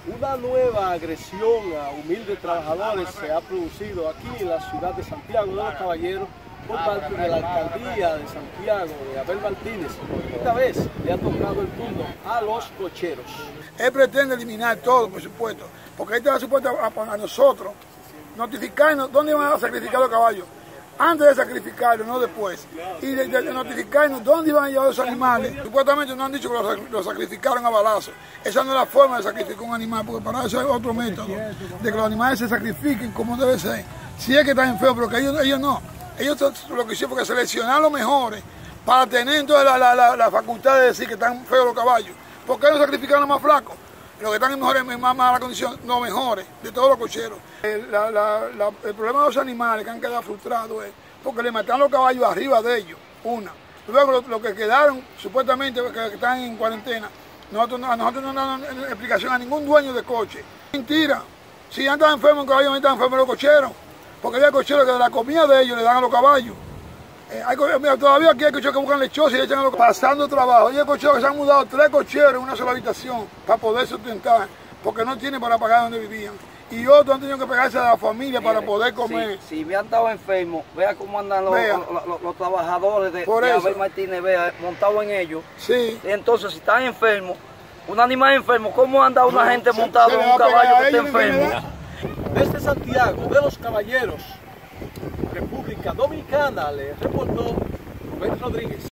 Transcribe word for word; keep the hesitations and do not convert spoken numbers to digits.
Una nueva agresión a humildes trabajadores se ha producido aquí en la ciudad de Santiago de los Caballeros por parte de la alcaldía de Santiago, de Abel Martínez. Esta vez le ha tocado el turno a los cocheros. Él pretende eliminar todo, por supuesto, porque él está supuesto a, a nosotros notificarnos dónde van a sacrificar los caballos, antes de sacrificarlos, no después, y de, de, de notificarnos dónde iban a llevar los animales. Supuestamente nos han dicho que los, los sacrificaron a balazos. Esa no es la forma de sacrificar un animal, porque para eso hay otro método, de que los animales se sacrifiquen como debe ser. Si es que están enfermos, pero que ellos, ellos no. Ellos lo que hicieron fue seleccionar los mejores para tener entonces la, la, la, la facultad de decir que están feos los caballos. ¿Por qué no sacrificaron a los más flacos? Los que están en, mejores, en más mala condición, los mejores de todos los cocheros. El, la, la, la, el problema de los animales que han quedado frustrados es porque le mataron los caballos arriba de ellos, una. Luego los lo que quedaron, supuestamente, que, que están en cuarentena, nosotros, a nosotros no nos dan explicación a ningún dueño de coche. Mentira. Si ya están enfermos, los caballos están enfermos los cocheros. Porque hay cocheros que de la comida de ellos le dan a los caballos. Eh, hay, mira, todavía aquí hay cocheros que buscan lechosos y le echan a los pasando trabajo. Y hay cocheros que se han mudado tres cocheros en una sola habitación para poder sustentar, porque no tienen para pagar donde vivían. Y otros han tenido que pegarse a la familia. Mire, para poder comer. Si, si me han estado enfermos, vea cómo andan los, los, los, los trabajadores de, de Abel Martínez, vea, montados en ellos. Sí. Y entonces, si están enfermos, un animal enfermo, ¿cómo anda una no, gente montada en un caballo que está enfermo? Desde Santiago de los Caballeros, República Dominicana, le reportó Rubén Rodríguez.